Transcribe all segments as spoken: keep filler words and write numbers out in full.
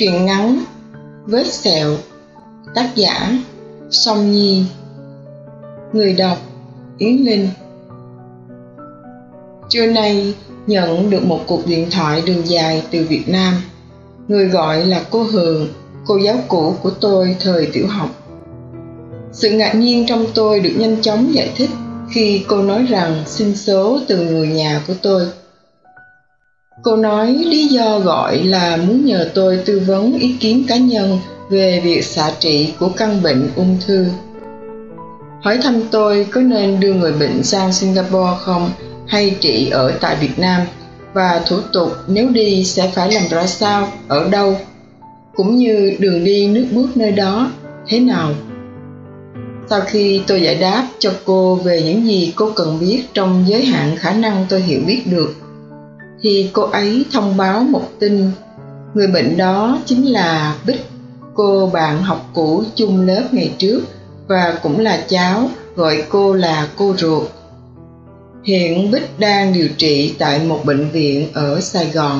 Truyện ngắn Vết sẹo, tác giả Song Nhi, người đọc Yến Linh. Trưa nay nhận được một cuộc điện thoại đường dài từ Việt Nam. Người gọi là cô Hường, cô giáo cũ của tôi thời tiểu học. Sự ngạc nhiên trong tôi được nhanh chóng giải thích khi cô nói rằng xin số từ người nhà của tôi. Cô nói lý do gọi là muốn nhờ tôi tư vấn ý kiến cá nhân về việc xạ trị của căn bệnh ung thư. Hỏi thăm tôi có nên đưa người bệnh sang Singapore không, hay trị ở tại Việt Nam, và thủ tục nếu đi sẽ phải làm ra sao, ở đâu, cũng như đường đi nước bước nơi đó thế nào. Sau khi tôi giải đáp cho cô về những gì cô cần biết trong giới hạn khả năng tôi hiểu biết được, thì cô ấy thông báo một tin. Người bệnh đó chính là Bích, cô bạn học cũ chung lớp ngày trước, và cũng là cháu, gọi cô là cô ruột. Hiện Bích đang điều trị tại một bệnh viện ở Sài Gòn.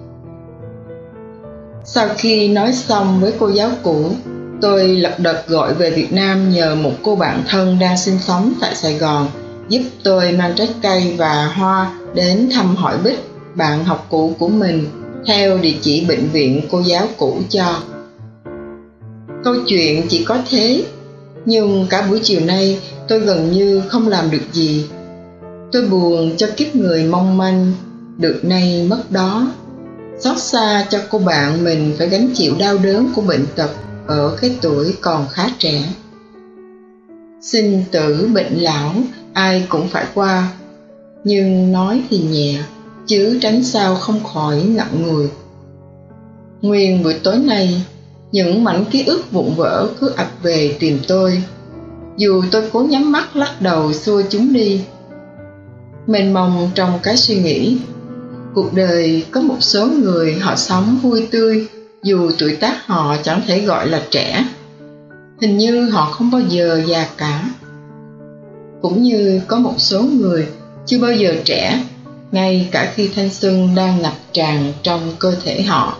Sau khi nói xong với cô giáo cũ, tôi lật đật gọi về Việt Nam nhờ một cô bạn thân đang sinh sống tại Sài Gòn giúp tôi mang trái cây và hoa đến thăm hỏi Bích, bạn học cũ của mình, theo địa chỉ bệnh viện cô giáo cũ cho. Câu chuyện chỉ có thế, nhưng cả buổi chiều nay tôi gần như không làm được gì. Tôi buồn cho kiếp người mong manh, được nay mất đó. Xót xa cho cô bạn mình phải gánh chịu đau đớn của bệnh tật ở cái tuổi còn khá trẻ. Sinh tử bệnh lão ai cũng phải qua, nhưng nói thì nhẹ, chứ tránh sao không khỏi ngậm ngùi. Nguyên buổi tối nay, những mảnh ký ức vụn vỡ cứ ập về tìm tôi, dù tôi cố nhắm mắt lắc đầu xua chúng đi. Mênh mông trong cái suy nghĩ, cuộc đời có một số người họ sống vui tươi dù tuổi tác họ chẳng thể gọi là trẻ. Hình như họ không bao giờ già cả. Cũng như có một số người chưa bao giờ trẻ, ngay cả khi thanh xuân đang ngập tràn trong cơ thể họ.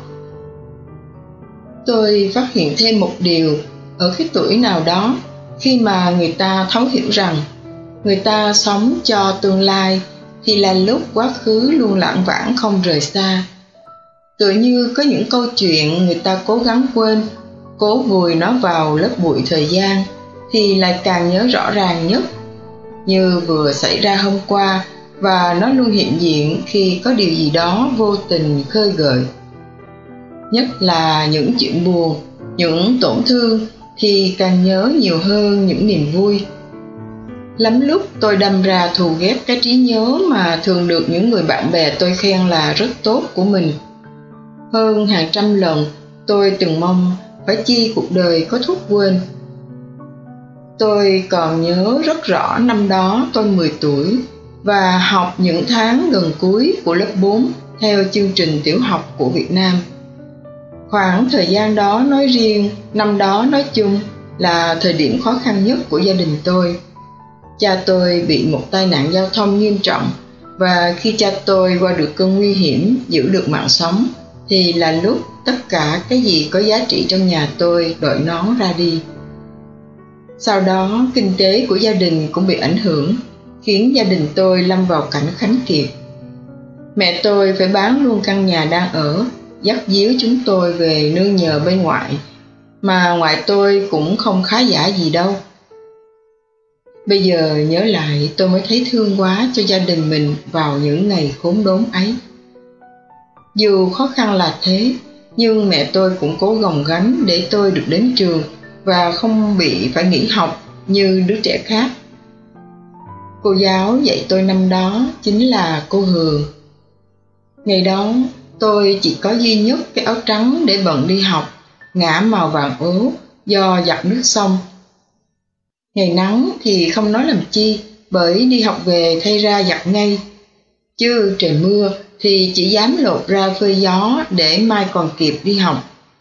Tôi phát hiện thêm một điều ở cái tuổi nào đó, khi mà người ta thấu hiểu rằng người ta sống cho tương lai, thì là lúc quá khứ luôn lãng vãng không rời xa. Tựa như có những câu chuyện người ta cố gắng quên, cố vùi nó vào lớp bụi thời gian, thì lại càng nhớ rõ ràng nhất, như vừa xảy ra hôm qua, và nó luôn hiện diện khi có điều gì đó vô tình khơi gợi. Nhất là những chuyện buồn, những tổn thương, thì càng nhớ nhiều hơn những niềm vui. Lắm lúc tôi đâm ra thù ghét cái trí nhớ mà thường được những người bạn bè tôi khen là rất tốt của mình. Hơn hàng trăm lần tôi từng mong phải chi cuộc đời có thuốc quên. Tôi còn nhớ rất rõ năm đó tôi mười tuổi và học những tháng gần cuối của lớp bốn theo chương trình tiểu học của Việt Nam. Khoảng thời gian đó nói riêng, năm đó nói chung, là thời điểm khó khăn nhất của gia đình tôi. Cha tôi bị một tai nạn giao thông nghiêm trọng, và khi cha tôi qua được cơn nguy hiểm, giữ được mạng sống, thì là lúc tất cả cái gì có giá trị trong nhà tôi đội nón ra đi. Sau đó, kinh tế của gia đình cũng bị ảnh hưởng, khiến gia đình tôi lâm vào cảnh khánh kiệt. Mẹ tôi phải bán luôn căn nhà đang ở, dắt díu chúng tôi về nương nhờ bên ngoại, mà ngoại tôi cũng không khá giả gì đâu. Bây giờ nhớ lại tôi mới thấy thương quá cho gia đình mình vào những ngày khốn đốn ấy. Dù khó khăn là thế, nhưng mẹ tôi cũng cố gồng gánh để tôi được đến trường và không bị phải nghỉ học như đứa trẻ khác. Cô giáo dạy tôi năm đó chính là cô Hường. Ngày đó tôi chỉ có duy nhất cái áo trắng để bận đi học, ngả màu vàng ố do giặt nước xong. Ngày nắng thì không nói làm chi, bởi đi học về thay ra giặt ngay. Chứ trời mưa thì chỉ dám lột ra phơi gió để mai còn kịp đi học.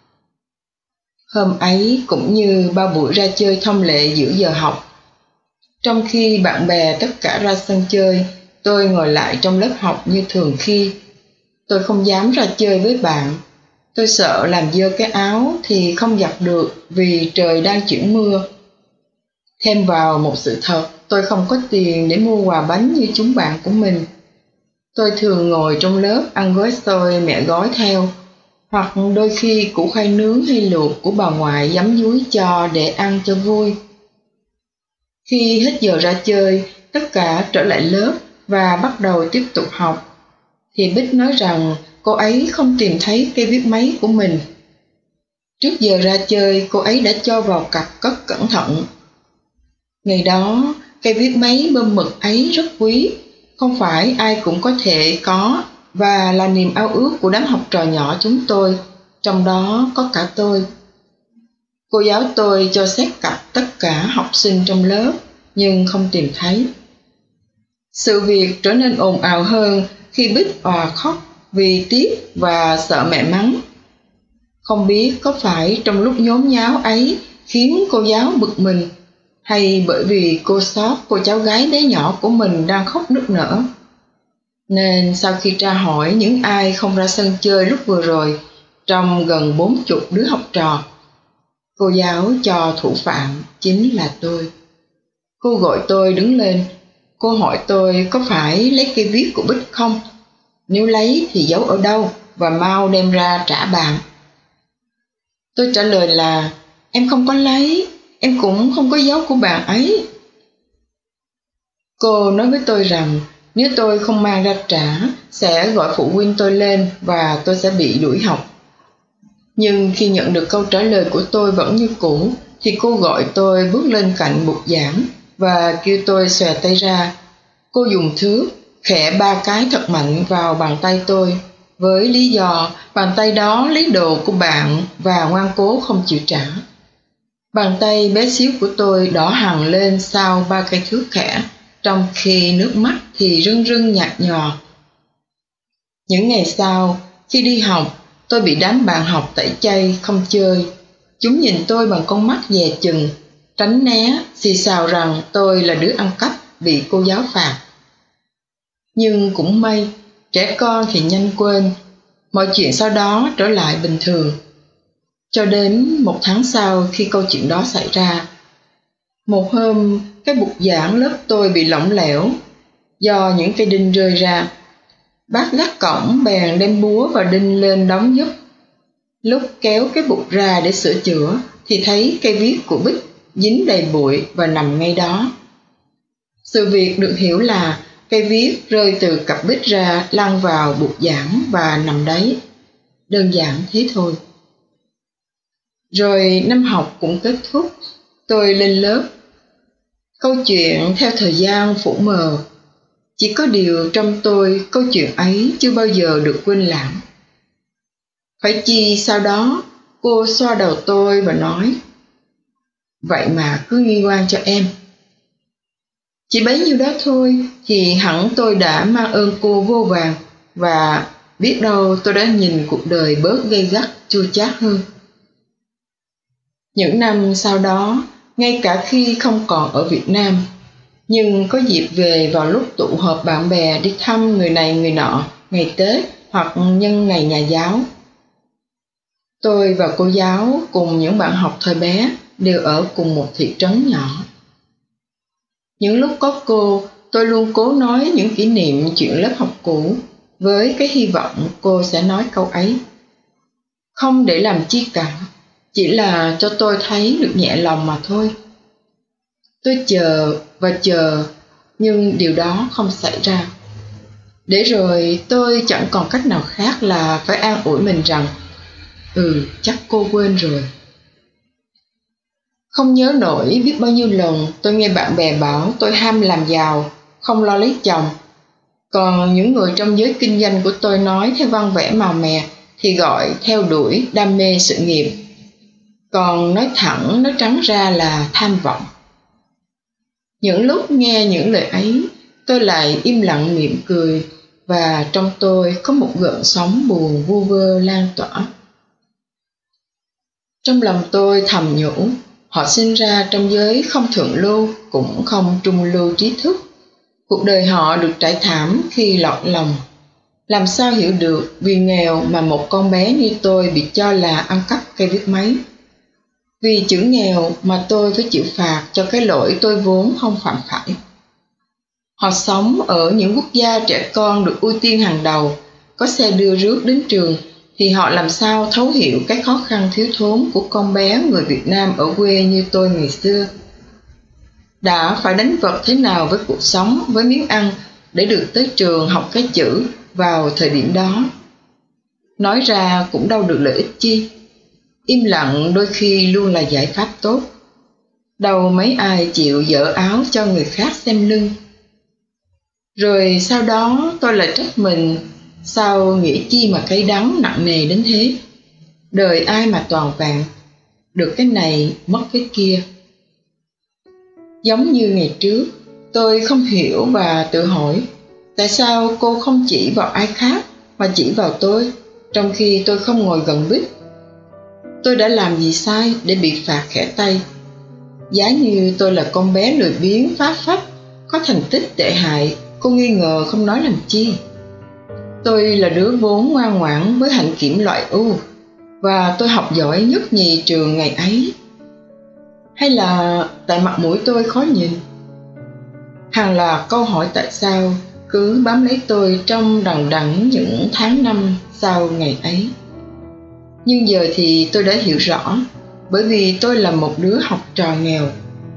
Hôm ấy cũng như bao buổi ra chơi thông lệ giữa giờ học. Trong khi bạn bè tất cả ra sân chơi, tôi ngồi lại trong lớp học như thường khi. Tôi không dám ra chơi với bạn. Tôi sợ làm dơ cái áo thì không giặt được vì trời đang chuyển mưa. Thêm vào một sự thật, tôi không có tiền để mua quà bánh như chúng bạn của mình. Tôi thường ngồi trong lớp ăn gói xôi mẹ gói theo, hoặc đôi khi củ khoai nướng hay luộc của bà ngoại giấm dúi cho để ăn cho vui. Khi hết giờ ra chơi, tất cả trở lại lớp và bắt đầu tiếp tục học, thì Bích nói rằng cô ấy không tìm thấy cây viết máy của mình. Trước giờ ra chơi, cô ấy đã cho vào cặp cất cẩn thận. Ngày đó, cây viết máy bơm mực ấy rất quý, không phải ai cũng có thể có, và là niềm ao ước của đám học trò nhỏ chúng tôi, trong đó có cả tôi. Cô giáo tôi cho xét cặp tất cả học sinh trong lớp, nhưng không tìm thấy. Sự việc trở nên ồn ào hơn khi Bích òa khóc vì tiếc và sợ mẹ mắng. Không biết có phải trong lúc nhốn nháo ấy khiến cô giáo bực mình, hay bởi vì cô xót cô cháu gái bé nhỏ của mình đang khóc nức nở. Nên sau khi tra hỏi những ai không ra sân chơi lúc vừa rồi, trong gần bốn chục đứa học trò, cô giáo cho thủ phạm chính là tôi. Cô gọi tôi đứng lên. Cô hỏi tôi có phải lấy cây viết của Bích không? Nếu lấy thì giấu ở đâu và mau đem ra trả bạn. Tôi trả lời là em không có lấy, em cũng không có giấu của bạn ấy. Cô nói với tôi rằng nếu tôi không mang ra trả, sẽ gọi phụ huynh tôi lên và tôi sẽ bị đuổi học. Nhưng khi nhận được câu trả lời của tôi vẫn như cũ, thì cô gọi tôi bước lên cạnh bục giảng và kêu tôi xòe tay ra. Cô dùng thước khẽ ba cái thật mạnh vào bàn tay tôi, với lý do bàn tay đó lấy đồ của bạn và ngoan cố không chịu trả. Bàn tay bé xíu của tôi đỏ hằn lên sau ba cây thước khẽ, trong khi nước mắt thì rưng rưng nhạt nhòa. Những ngày sau, khi đi học, tôi bị đám bạn học tẩy chay không chơi. Chúng nhìn tôi bằng con mắt dè chừng, tránh né, xì xào rằng tôi là đứa ăn cắp bị cô giáo phạt. Nhưng cũng may, trẻ con thì nhanh quên, mọi chuyện sau đó trở lại bình thường. Cho đến một tháng sau khi câu chuyện đó xảy ra, một hôm cái bục giảng lớp tôi bị lỏng lẻo do những cây đinh rơi ra. Bác gác cổng bèn đem búa và đinh lên đóng giúp. Lúc kéo cái bục ra để sửa chữa thì thấy cây viết của Bích dính đầy bụi và nằm ngay đó. Sự việc được hiểu là cây viết rơi từ cặp Bích ra, lăn vào bục giảng và nằm đấy. Đơn giản thế thôi. Rồi năm học cũng kết thúc, tôi lên lớp. Câu chuyện theo thời gian phủ mờ. Chỉ có điều trong tôi, câu chuyện ấy chưa bao giờ được quên lãng. Phải chi sau đó, cô xoa đầu tôi và nói, vậy mà cứ nghi oan cho em. Chỉ bấy nhiêu đó thôi thì hẳn tôi đã mang ơn cô vô vàn, và biết đâu tôi đã nhìn cuộc đời bớt gay gắt chua chát hơn. Những năm sau đó, ngay cả khi không còn ở Việt Nam, nhưng có dịp về vào lúc tụ họp bạn bè đi thăm người này người nọ, ngày Tết hoặc nhân ngày nhà giáo, tôi và cô giáo cùng những bạn học thời bé đều ở cùng một thị trấn nhỏ. Những lúc có cô, tôi luôn cố nói những kỷ niệm chuyện lớp học cũ, với cái hy vọng cô sẽ nói câu ấy. Không để làm chi cả, chỉ là cho tôi thấy được nhẹ lòng mà thôi. Tôi chờ và chờ, nhưng điều đó không xảy ra. Để rồi tôi chẳng còn cách nào khác là phải an ủi mình rằng, ừ, chắc cô quên rồi. Không nhớ nổi biết bao nhiêu lần tôi nghe bạn bè bảo tôi ham làm giàu, không lo lấy chồng. Còn những người trong giới kinh doanh của tôi nói theo văn vẻ màu mè thì gọi theo đuổi đam mê sự nghiệp. Còn nói thẳng, nói trắng ra là tham vọng. Những lúc nghe những lời ấy, tôi lại im lặng mỉm cười, và trong tôi có một gợn sóng buồn vu vơ lan tỏa. Trong lòng tôi thầm nhủ, họ sinh ra trong giới không thượng lưu cũng không trung lưu trí thức. Cuộc đời họ được trải thảm khi lọt lòng. Làm sao hiểu được vì nghèo mà một con bé như tôi bị cho là ăn cắp cây viết máy? Vì chữ nghèo mà tôi phải chịu phạt cho cái lỗi tôi vốn không phạm phải. Họ sống ở những quốc gia trẻ con được ưu tiên hàng đầu, có xe đưa rước đến trường, thì họ làm sao thấu hiểu cái khó khăn thiếu thốn của con bé người Việt Nam ở quê như tôi ngày xưa. Đã phải đánh vật thế nào với cuộc sống, với miếng ăn để được tới trường học cái chữ vào thời điểm đó. Nói ra cũng đâu được lợi ích chi. Im lặng đôi khi luôn là giải pháp tốt. Đâu mấy ai chịu dở áo cho người khác xem lưng. Rồi sau đó tôi lại trách mình, sao nghĩ chi mà cay đắng nặng nề đến thế. Đời ai mà toàn vẹn, được cái này mất cái kia. Giống như ngày trước, tôi không hiểu và tự hỏi, tại sao cô không chỉ vào ai khác mà chỉ vào tôi, trong khi tôi không ngồi gần Bích? Tôi đã làm gì sai để bị phạt khẽ tay? Giá như tôi là con bé lười biếng phá phách, có thành tích tệ hại, cô nghi ngờ không nói làm chi. Tôi là đứa vốn ngoan ngoãn với hạnh kiểm loại U, và tôi học giỏi nhất nhì trường ngày ấy. Hay là tại mặt mũi tôi khó nhìn? Hàng loạt câu hỏi tại sao cứ bám lấy tôi trong đằng đẵng những tháng năm sau ngày ấy. Nhưng giờ thì tôi đã hiểu rõ, bởi vì tôi là một đứa học trò nghèo.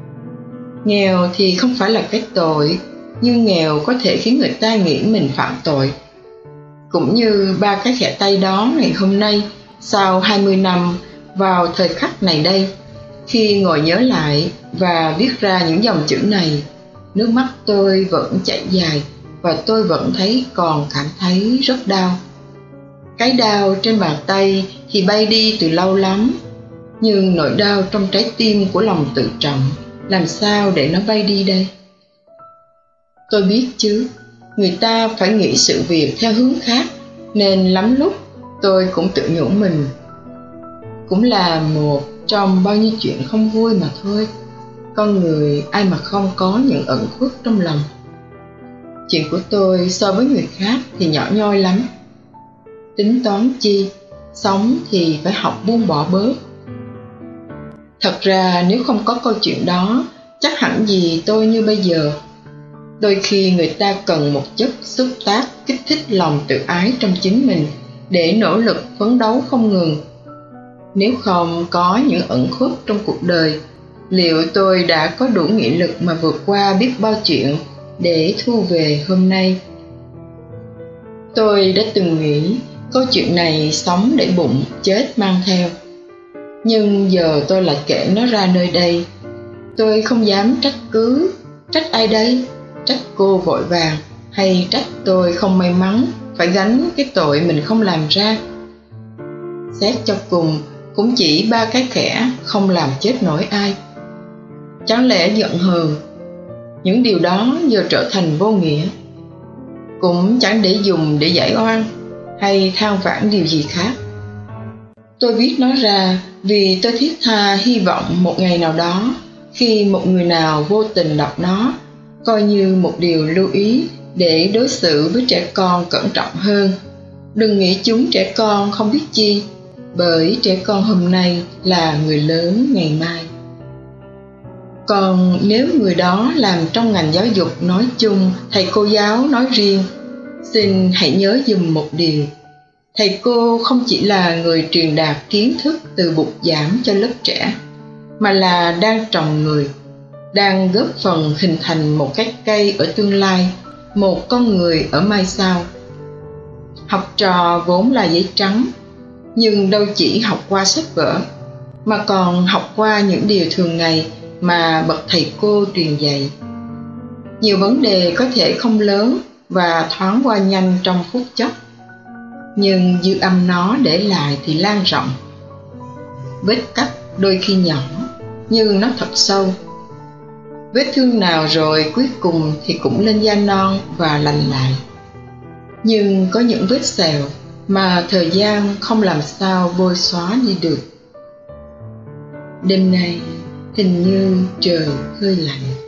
Nghèo thì không phải là cái tội, nhưng nghèo có thể khiến người ta nghĩ mình phạm tội. Cũng như ba cái khẽ tay đó ngày hôm nay, sau hai mươi năm, vào thời khắc này đây, khi ngồi nhớ lại và viết ra những dòng chữ này, nước mắt tôi vẫn chảy dài và tôi vẫn thấy còn cảm thấy rất đau. Cái đau trên bàn tay thì bay đi từ lâu lắm, nhưng nỗi đau trong trái tim của lòng tự trọng, làm sao để nó bay đi đây? Tôi biết chứ, người ta phải nghĩ sự việc theo hướng khác, nên lắm lúc tôi cũng tự nhủ mình. Cũng là một trong bao nhiêu chuyện không vui mà thôi. Con người ai mà không có những ẩn khuất trong lòng. Chuyện của tôi so với người khác thì nhỏ nhoi lắm. Tính toán chi, sống thì phải học buông bỏ bớt. Thật ra nếu không có câu chuyện đó, chắc hẳn gì tôi như bây giờ. Đôi khi người ta cần một chất xúc tác kích thích lòng tự ái trong chính mình để nỗ lực phấn đấu không ngừng. Nếu không có những ẩn khuất trong cuộc đời, liệu tôi đã có đủ nghị lực mà vượt qua biết bao chuyện để thu về hôm nay? Tôi đã từng nghĩ câu chuyện này sống để bụng, chết mang theo. Nhưng giờ tôi lại kể nó ra nơi đây. Tôi không dám trách cứ. Trách ai đây? Trách cô vội vàng, hay trách tôi không may mắn phải gánh cái tội mình không làm ra? Xét cho cùng, cũng chỉ ba cái khẽ không làm chết nổi ai. Chẳng lẽ giận hờn, những điều đó giờ trở thành vô nghĩa? Cũng chẳng để dùng để giải oan hay than vãn điều gì khác. Tôi viết nó ra vì tôi thiết tha hy vọng một ngày nào đó, khi một người nào vô tình đọc nó, coi như một điều lưu ý để đối xử với trẻ con cẩn trọng hơn. Đừng nghĩ chúng trẻ con không biết chi, bởi trẻ con hôm nay là người lớn ngày mai. Còn nếu người đó làm trong ngành giáo dục nói chung, thầy cô giáo nói riêng, xin hãy nhớ dùm một điều. Thầy cô không chỉ là người truyền đạt kiến thức từ bục giảng cho lớp trẻ, mà là đang trồng người, đang góp phần hình thành một cái cây ở tương lai, một con người ở mai sau. Học trò vốn là giấy trắng, nhưng đâu chỉ học qua sách vở, mà còn học qua những điều thường ngày mà bậc thầy cô truyền dạy. Nhiều vấn đề có thể không lớn và thoáng qua nhanh trong phút chốc, nhưng dư âm nó để lại thì lan rộng. Vết cắt đôi khi nhỏ, nhưng nó thật sâu. Vết thương nào rồi cuối cùng thì cũng lên da non và lành lại. Nhưng có những vết sẹo mà thời gian không làm sao bôi xóa đi được. Đêm nay hình như trời hơi lạnh.